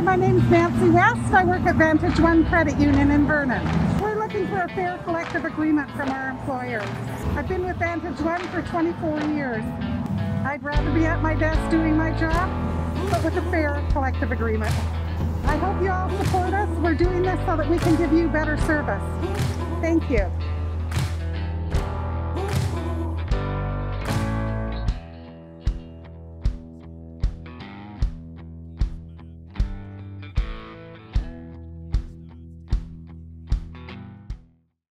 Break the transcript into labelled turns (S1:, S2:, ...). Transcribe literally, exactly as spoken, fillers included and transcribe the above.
S1: my name's Nancy West. I work at VantageOne Credit Union in Vernon. We're looking for a fair collective agreement from our employers. I've been with VantageOne for twenty-four years. I'd rather be at my desk doing my job, but with a fair collective agreement. I hope you all support us. We're doing this so that we can give you better service. Thank you.